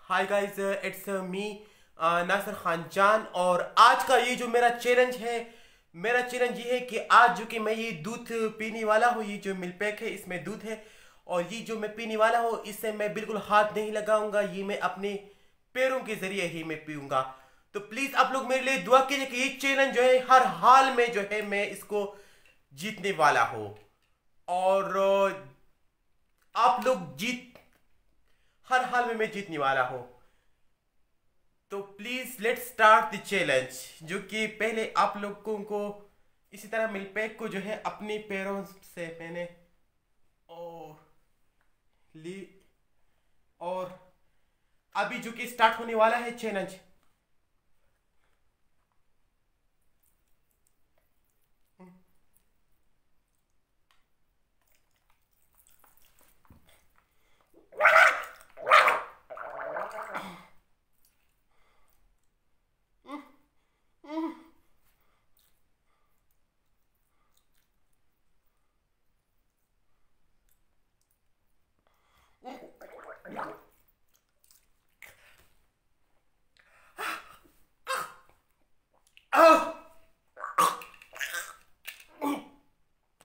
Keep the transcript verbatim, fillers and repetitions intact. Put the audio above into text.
Hi guys, it's me Nasir Khan Jaan. और आज का ये जो मेरा चैलेंज है, मेरा चैलेंज ये है कि आज जो कि मैं ये दूध पीने वाला हूँ, ये जो मिल्क पैक है इसमें दूध है और ये जो मैं पीने वाला हूँ इससे मैं बिल्कुल हाथ नहीं लगाऊंगा, ये मैं अपने पैरों के जरिए ही मैं पीऊंगा। तो प्लीज आप लोग मेरे लिए दुआ कीजिए कि ये चैलेंज जो है हर हाल में जो है मैं इसको जीतने वाला हूँ। और अ, आप लोग जीत हर हाल में मैं जीतने वाला हूँ। तो please let's start the challenge. जो कि पहले आप लोगों को इसी तरह मिल्क पैक को जो है अपने पैरों से मैंने और ली। और अभी जो कि स्टार्ट होने वाला है चैलेंज।